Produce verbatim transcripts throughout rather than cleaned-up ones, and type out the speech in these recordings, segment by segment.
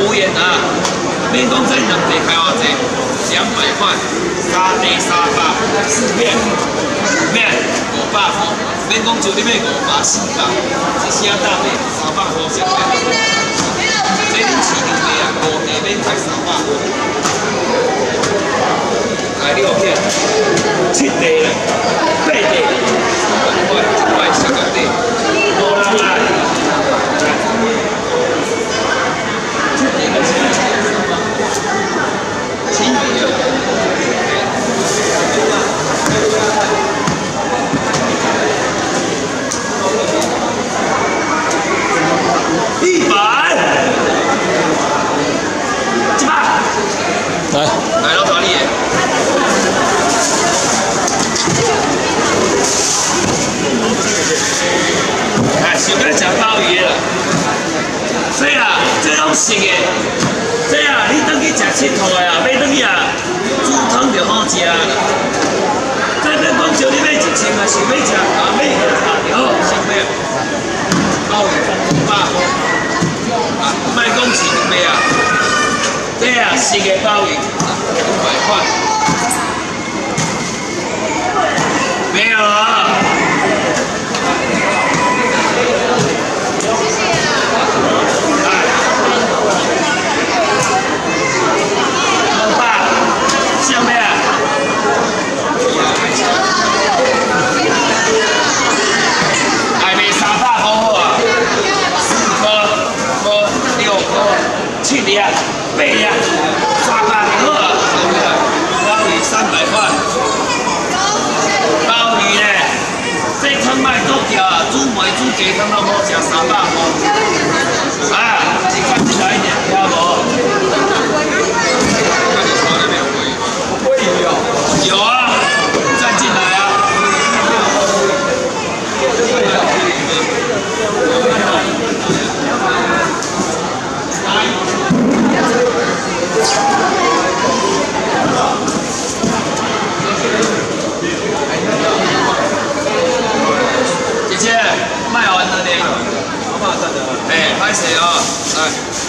无言啊！免讲这两地开偌济，两百块，三地三百，四片，咩？五百块，免讲就你买五百四百，一声大地三百块上面。这恁市场地啊，五地免开三百块，来六片，七地啦，八地，三百块，一块小两地，无人来。 一百，几百？来，来到哪里？哎，想要吃鲍鱼了。所以啊，这拢熟的。 这啊，你等去食佚佗的啊，买等去啊，煮汤就好食啦。这边讲叫你买一千啊，想要食啊，买一个茶就好，想买。鲍鱼五百块，啊，卖讲市场买啊。这啊，熟的鲍鱼五百块，没有啊。 七粒啊，八粒啊，三百好啊，鲍鱼三百块。鲍鱼呢，这汤卖多条啊，煮糜煮鸡汤都好食，三百块。啊，你看起来一点，听无？鲑鱼哦，有啊，再进来啊。姐姐，卖完了呢。好不好看的？哎，拍谁哦？来，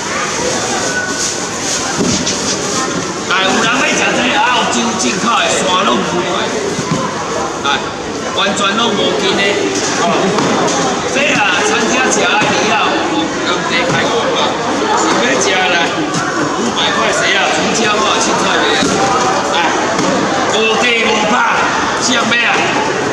来，有人要食这个澳洲进口的山拢有的，来，完全拢无筋的。哦，这啊，餐厅食的以后，工地开五百，想要食来五百块谁啊？从家我凊彩卖啊！来，五地五百，想买啊？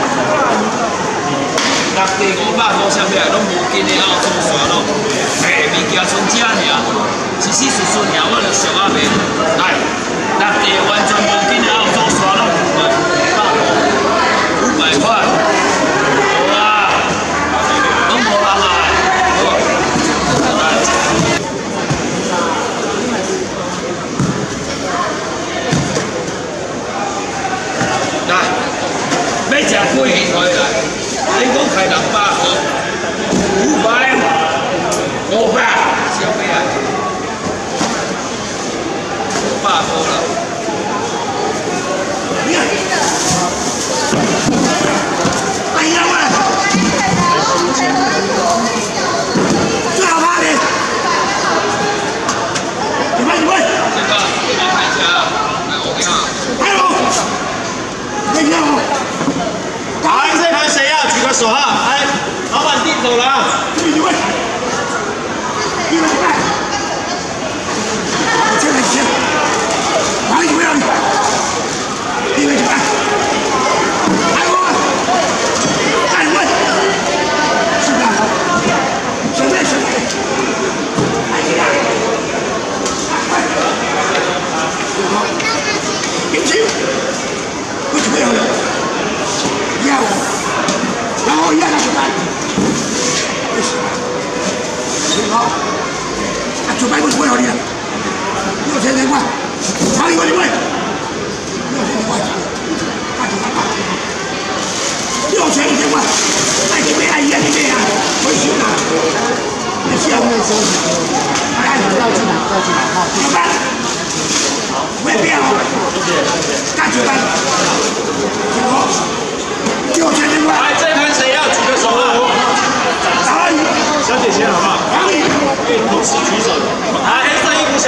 六地五百五啥物啊，拢无紧的澳洲山咯。嘿，物件剩这尔，实实顺顺尔，我就俗啊卖。来，六地完全无紧的澳洲山拢五百，五百块，好啊，拢无人来，好。来，来，要食鲑鱼可以来。 你讲开六百块，五百，五百，小妹啊，五百块了。哎呀喂！最好看的，你慢你慢。这个给你看一下，来我给你。还有，你看我。 来，这盘谁要？举个手哈！来，老板定走了啊！你问，你问你问，我这来钱，哪里不要你？你问你问，来我问，再问，是不是？随便随便，来你俩，快，有请，不准备好了。 要我，然后一样的准备，行好，啊准备不准备好你了，六千零块，长一块你问，六千零块，快准备吧，六千一千块，爱准备爱一样准备啊，回去啦，回去啊，来，要进来要进来，好，准备，不要变哦，干准备，行好。 六千零块，来这盘谁要举个手啊？小姐先好不好？同时举手。来，黑色衣服小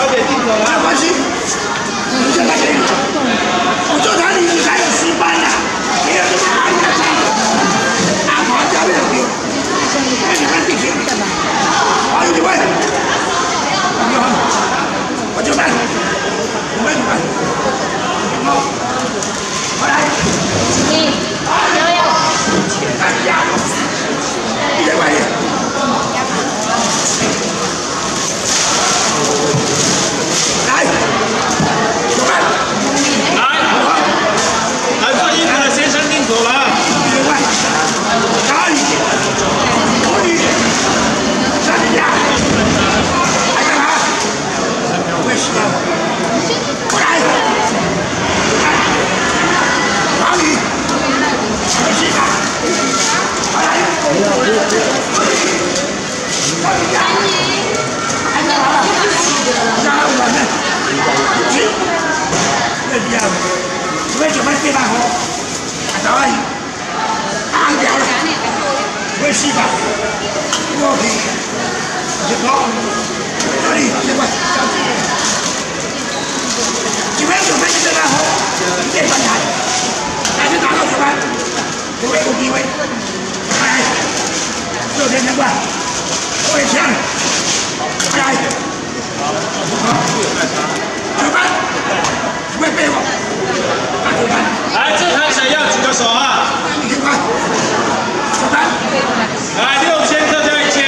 没关系，你就来这里，我就谈你你才有十班呐，没有这么安的差，阿婆教没有丢，那你们弟兄，好兄弟们，你好，我就办，我们就办，好，回来，你，加油，大家，一千块钱。 来，准备， 来，来做衣服的先生定走了。 准备，加一，可以，三下，来干嘛？没事的，过来，来，哪里？没事的，过来，可以，加一。 加我们，行，那这样，为什么这把火？当然，安掉了，没事吧？我可以，就搞，这里这块，这边准备这把火，别乱来，但是打到这边，这位有机会，来，六千两块，我也抢，来。 好，准备，准备备我，准备。 来，这台谁要举个手啊？ 准备，准备。 来，六千特价一千。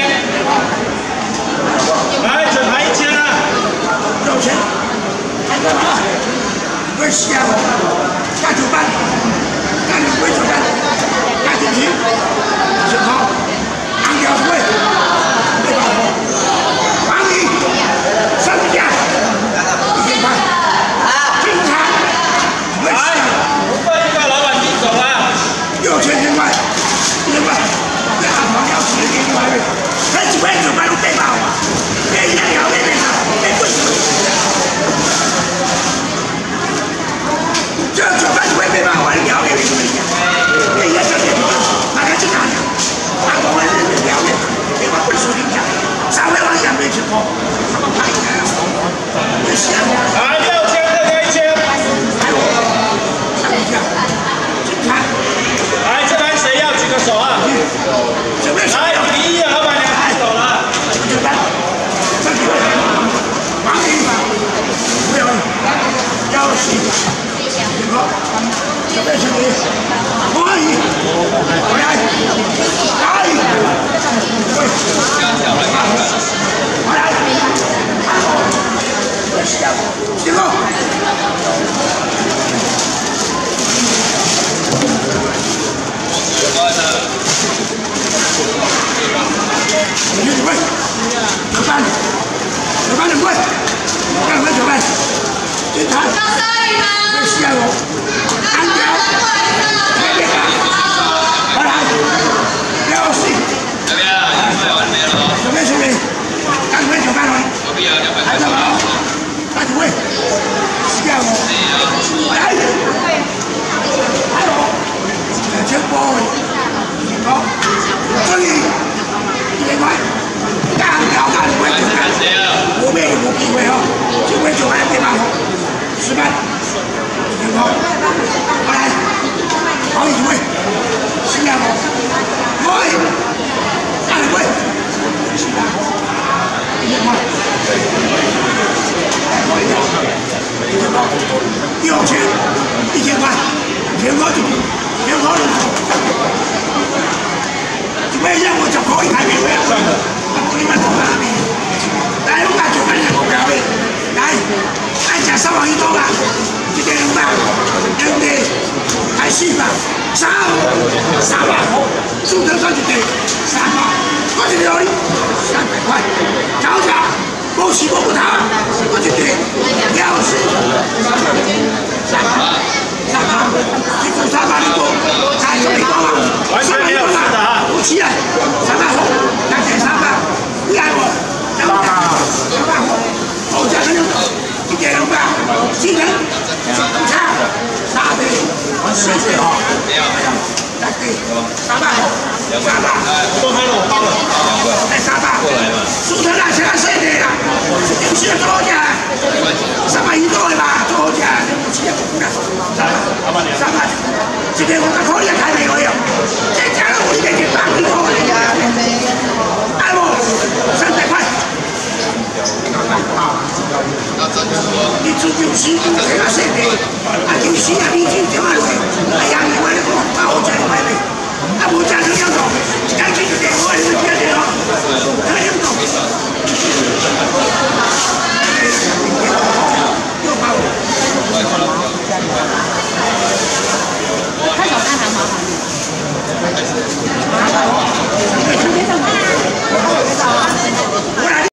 来，整盘一千啊。 六千。看干嘛？不是瞎我，干主办，干你不会主办，干主席，正好，安掉会，对吧？王你。 上架，一千块，精彩！ 来，我们一个老板定走了， 六千千块，一千块，这阿婆要十给你买呗，还几块九块都背包啊，别一样要别别上，别贵。这九块九块背包我聊给你们讲，别一样别别别，哪个去哪里？阿婆我聊给，别把贵属你讲，稍微往下面去跑，他们拍开。 来六千特价一千，来这盘谁要举个手啊？来，第一的老板娘举手了。 王一，不要，幺七，好，准备准备，王一，回来，加一，对，回来。 进攻！你准备，九班，九班准备，干什九班？进场。没事啊我，安掉，别别打，回来，幺四。这边准备完没了？准备准备，赶快九班了。有必要两百块吗？ 大主位，是啊我，来，还有两千八，好，这里一千块，干掉大主位就干，我们也有机会哈，机会就来对吧？十班，一千块，过来，好一主位，是啊我，来，大主位，是啊，一千块。 六千，一千块，全国就全国人，准备让我就可以开免费了，我你们懂吗？来，我感觉反正我表妹，来，按下三网一多吧，这点五百，对不对？开四百，三三百，数得上就对，三百，我这里三百块，找找。 恭喜我不他，我就对，要是三八三八，你做三八你做，才有一个嘛，三八一个嘛，不起来，